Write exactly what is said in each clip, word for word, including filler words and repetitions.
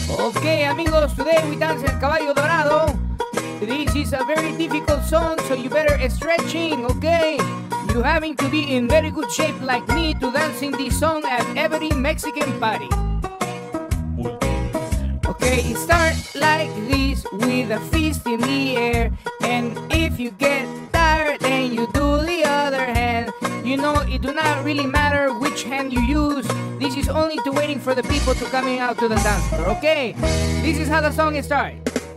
Okay, amigos, today we dance El Caballo Dorado. This is a very difficult song, so you better stretching, okay? You having to be in very good shape like me to dancing this song at every Mexican party. Okay, it starts like this with a fist in the air, and if you get tired, then you do the other hand. You know, it do not really matter which hand you use. This is only to waiting for the people to coming out to the dance floor, okay? This is how the song starts.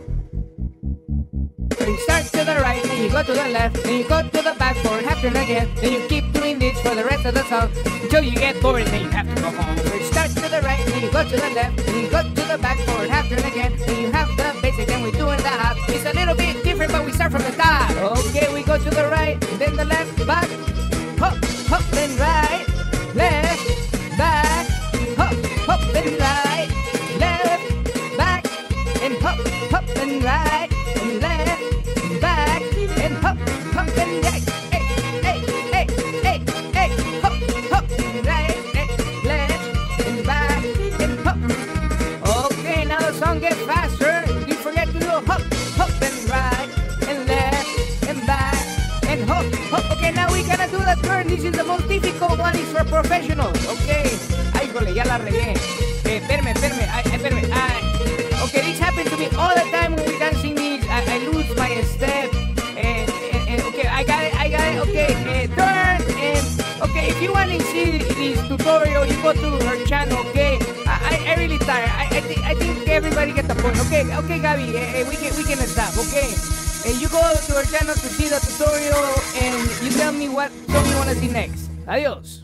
So you start to the right, then you go to the left, then you go to the back for half turn again. Then you keep doing this for the rest of the song until you get bored and then you have to go home. So you start to the right, then you go to the left, then you go to the back for half turn again. Then you have the basic, then we're doing the hop. It's a little bit different, but we start from the top. Okay, we go to the right, then the left, back, hop, hop, then right, left, back, hop, hop, then right, left, back, and hop, hop, then right, and left. Back and hop, hop and right, hey, hey, hey, hey, hey, hop, hop, right, hey, left and back and hop. Okay, now the song gets faster. You forget to do hop, hop and right and left and back and hop, hop. Okay, now we gotta do the turn. This is the most difficult one. It's for professionals. Okay, ay, jole, ya la regué. Eh, espérame, espérame, ay, espérame, ay. Okay, this happens to me all the time when we dancing these. I, I lose my step. And, and, and okay, I got it, I got it. Okay, uh, turn and okay. If you want to see this tutorial, you go to her channel. Okay, I, I, I really tired. I, I think I think everybody get the point. Okay, okay, Gabby, uh, we can we can stop. Okay, uh, you go to her channel to see the tutorial, and you tell me what song you want to see next. Adios.